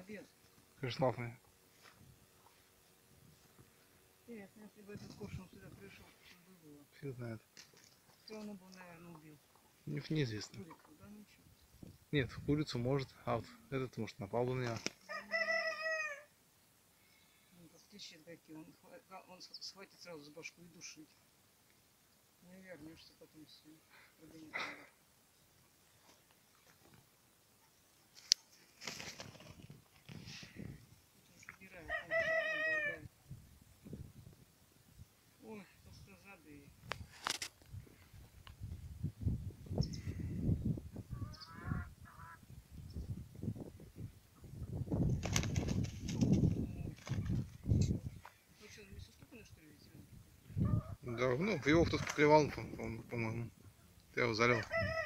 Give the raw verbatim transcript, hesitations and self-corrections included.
обед. Кришталфный. Интересно, если бы этот коршун сюда пришел, что бы было? Фиг знает. Все равно бы, наверное, убил. Не, неизвестно. Курицу, да, ничего. Нет, курицу может, а вот этот может напал бы на него. Он как тычет какие, он, хва- он схватит сразу с башку и душить. Не вернешься потом все. Прогонит наверх. Тут уж убирает, он все равно долгает. Ой, толстозадые. Ну что, не соступано, что ли, ведь? Да, ну, его кто-то поклевал, по-моему. Ты его залил.